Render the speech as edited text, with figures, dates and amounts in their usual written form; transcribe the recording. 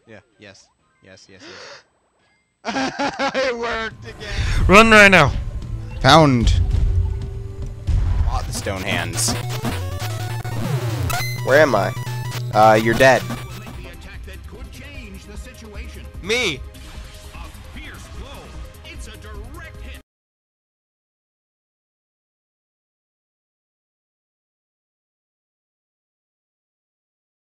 Yeah. Yes. Yes. Yes. Yes. It worked again. Run right now. Found. Bought the stone hands. Where am I? You're dead. Me.